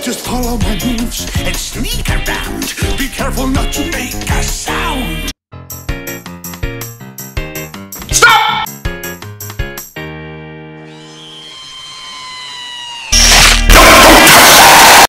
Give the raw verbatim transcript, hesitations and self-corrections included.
Just follow my moves and sneak around. Be careful not to make